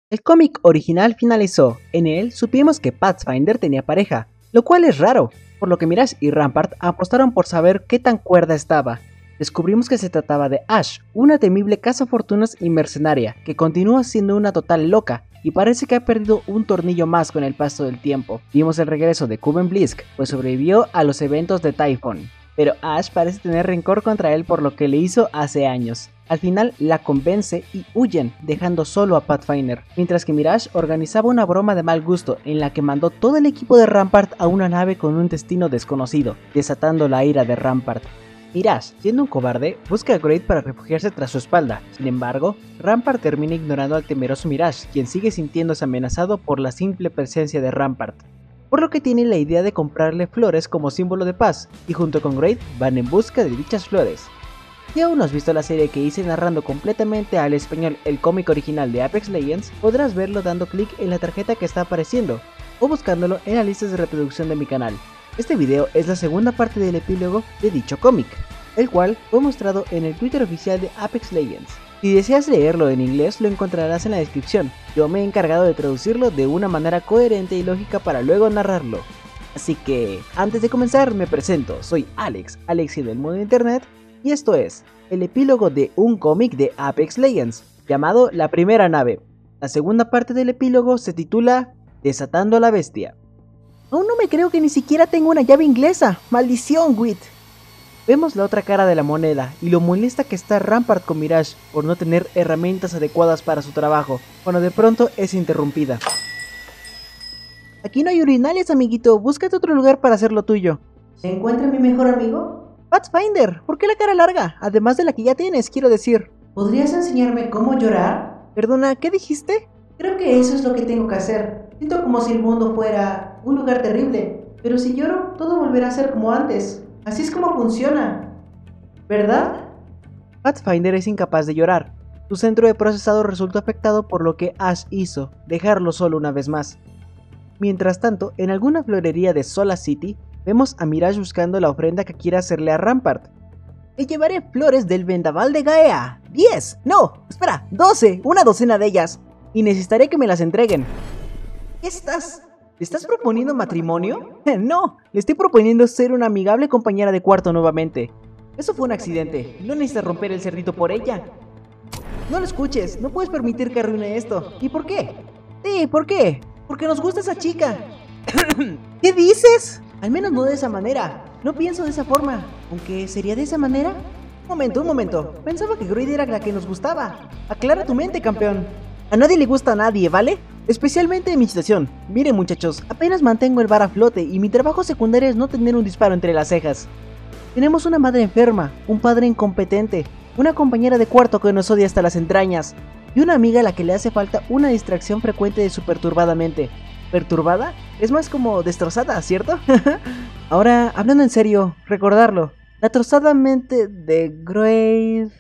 El cómic original finalizó. En él supimos que Pathfinder tenía pareja, lo cual es raro, por lo que Mirage y Rampart apostaron por saber qué tan cuerda estaba. Descubrimos que se trataba de Ash, una temible cazafortunas y mercenaria, que continúa siendo una total loca, y parece que ha perdido un tornillo más con el paso del tiempo. Vimos el regreso de Kuben Blisk, pues sobrevivió a los eventos de Typhon, pero Ash parece tener rencor contra él por lo que le hizo hace años. Al final la convence y huyen, dejando solo a Pathfinder, mientras que Mirage organizaba una broma de mal gusto en la que mandó todo el equipo de Rampart a una nave con un destino desconocido, desatando la ira de Rampart. Mirage, siendo un cobarde, busca a Great para refugiarse tras su espalda. Sin embargo, Rampart termina ignorando al temeroso Mirage, quien sigue sintiéndose amenazado por la simple presencia de Rampart, por lo que tiene la idea de comprarle flores como símbolo de paz, y junto con Great van en busca de dichas flores. Si aún no has visto la serie que hice narrando completamente al español el cómic original de Apex Legends, podrás verlo dando clic en la tarjeta que está apareciendo, o buscándolo en las listas de reproducción de mi canal. Este video es la segunda parte del epílogo de dicho cómic, el cual fue mostrado en el Twitter oficial de Apex Legends. Si deseas leerlo en inglés lo encontrarás en la descripción, yo me he encargado de traducirlo de una manera coherente y lógica para luego narrarlo. Así que, antes de comenzar me presento, soy Alex, Alexi del mundo de internet, y esto es el epílogo de un cómic de Apex Legends, llamado La Primera Nave. La segunda parte del epílogo se titula Desatando a la Bestia. Aún no me creo que ni siquiera tengo una llave inglesa, maldición, Wit. Vemos la otra cara de la moneda y lo molesta que está Rampart con Mirage por no tener herramientas adecuadas para su trabajo, cuando de pronto es interrumpida. Aquí no hay urinarios, amiguito, búscate otro lugar para hacer lo tuyo. ¿Se encuentra mi mejor amigo? Pathfinder, ¿por qué la cara larga? Además de la que ya tienes, quiero decir. ¿Podrías enseñarme cómo llorar? Perdona, ¿qué dijiste? Creo que eso es lo que tengo que hacer. Siento como si el mundo fuera un lugar terrible, pero si lloro, todo volverá a ser como antes. Así es como funciona, ¿verdad? Pathfinder es incapaz de llorar. Su centro de procesado resultó afectado por lo que Ash hizo, dejarlo solo una vez más. Mientras tanto, en alguna florería de Sola City, vemos a Mirage buscando la ofrenda que quiere hacerle a Rampart. Le llevaré flores del vendaval de Gaea. 10, no, espera, 12, una docena de ellas. Y necesitaré que me las entreguen. ¿Qué estás? ¿Le estás proponiendo matrimonio? No, le estoy proponiendo ser una amigable compañera de cuarto nuevamente. Eso fue un accidente, no necesitas romper el cerdito por ella. No lo escuches, no puedes permitir que arruine esto. ¿Y por qué? Sí, ¿por qué? Porque nos gusta esa chica. ¿Qué dices? Al menos no de esa manera, no pienso de esa forma. Aunque, ¿sería de esa manera? Un momento, pensaba que Greed era la que nos gustaba. Aclara tu mente, campeón. A nadie le gusta a nadie, ¿vale? Especialmente en mi situación. Miren muchachos, apenas mantengo el bar a flote y mi trabajo secundario es no tener un disparo entre las cejas. Tenemos una madre enferma, un padre incompetente, una compañera de cuarto que nos odia hasta las entrañas, y una amiga a la que le hace falta una distracción frecuente de su perturbada mente. ¿Perturbada? Es más como destrozada, ¿cierto? Ahora, hablando en serio, recordarlo. La trozada mente de Grave...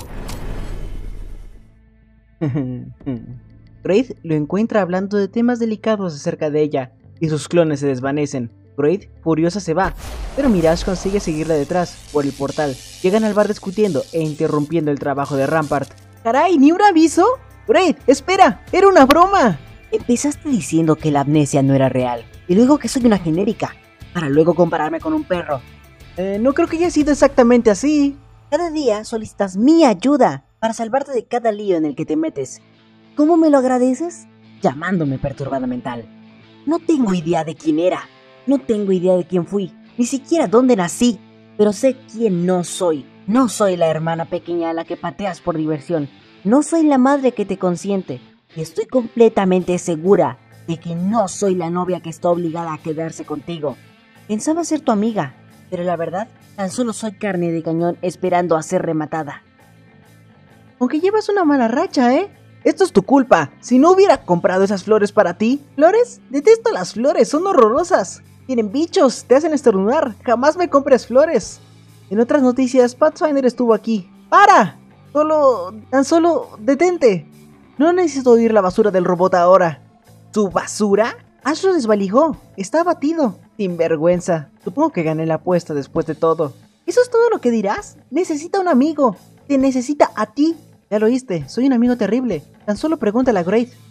Great lo encuentra hablando de temas delicados acerca de ella, y sus clones se desvanecen. Great, furiosa, se va, pero Mirage consigue seguirla detrás, por el portal. Llegan al bar discutiendo e interrumpiendo el trabajo de Rampart. ¡Caray, ni un aviso! Great, espera, era una broma. Empezaste diciendo que la amnesia no era real, y luego que soy una genérica, para luego compararme con un perro. No creo que haya sido exactamente así. Cada día solicitas mi ayuda para salvarte de cada lío en el que te metes. ¿Cómo me lo agradeces? Llamándome perturbada mental. No tengo idea de quién era, no tengo idea de quién fui, ni siquiera dónde nací, pero sé quién no soy. No soy la hermana pequeña a la que pateas por diversión, no soy la madre que te consiente, y estoy completamente segura de que no soy la novia que está obligada a quedarse contigo. Pensaba ser tu amiga, pero la verdad, tan solo soy carne de cañón esperando a ser rematada. Aunque llevas una mala racha, ¿eh? Esto es tu culpa. Si no hubiera comprado esas flores para ti. ¿Flores? Detesto las flores, son horrorosas. Tienen bichos, te hacen estornudar. Jamás me compres flores. En otras noticias, Pathfinder estuvo aquí. ¡Para! Tan solo, detente. No necesito oír la basura del robot ahora. ¿Tu basura? Ash lo desvalijó. Está abatido. Sin vergüenza. Supongo que gané la apuesta después de todo. ¿Eso es todo lo que dirás? Necesita un amigo. Te necesita a ti. Ya lo oíste, soy un amigo terrible. Tan solo pregúntale a Great.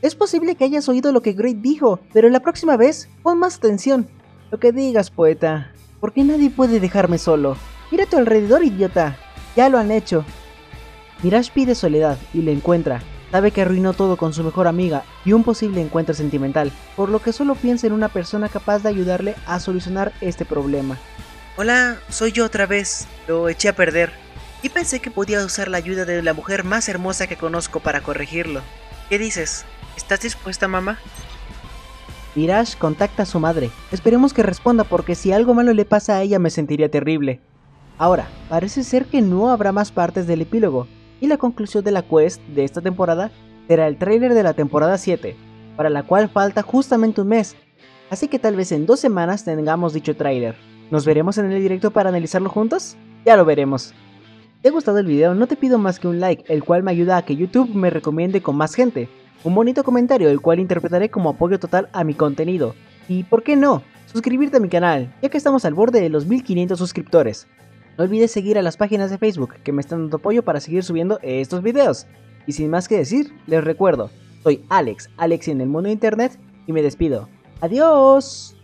Es posible que hayas oído lo que Great dijo, pero la próxima vez pon más atención. Lo que digas, poeta. Porque nadie puede dejarme solo. Mira a tu alrededor, idiota. Ya lo han hecho. Mirage pide soledad y le encuentra. Sabe que arruinó todo con su mejor amiga y un posible encuentro sentimental, por lo que solo piensa en una persona capaz de ayudarle a solucionar este problema. Hola, soy yo otra vez. Lo eché a perder. Y pensé que podía usar la ayuda de la mujer más hermosa que conozco para corregirlo. ¿Qué dices? ¿Estás dispuesta, mamá? Mirage contacta a su madre. Esperemos que responda porque si algo malo le pasa a ella me sentiría terrible. Ahora, parece ser que no habrá más partes del epílogo, y la conclusión de la quest de esta temporada será el tráiler de la temporada 7, para la cual falta justamente un mes, así que tal vez en 2 semanas tengamos dicho tráiler. ¿Nos veremos en el directo para analizarlo juntos? Ya lo veremos. Si te ha gustado el video, no te pido más que un like, el cual me ayuda a que YouTube me recomiende con más gente, un bonito comentario el cual interpretaré como apoyo total a mi contenido, y ¿por qué no? Suscribirte a mi canal, ya que estamos al borde de los 1500 suscriptores. No olvides seguir a las páginas de Facebook que me están dando apoyo para seguir subiendo estos videos. Y sin más que decir, les recuerdo, soy Alex en el mundo de internet y me despido. ¡Adiós!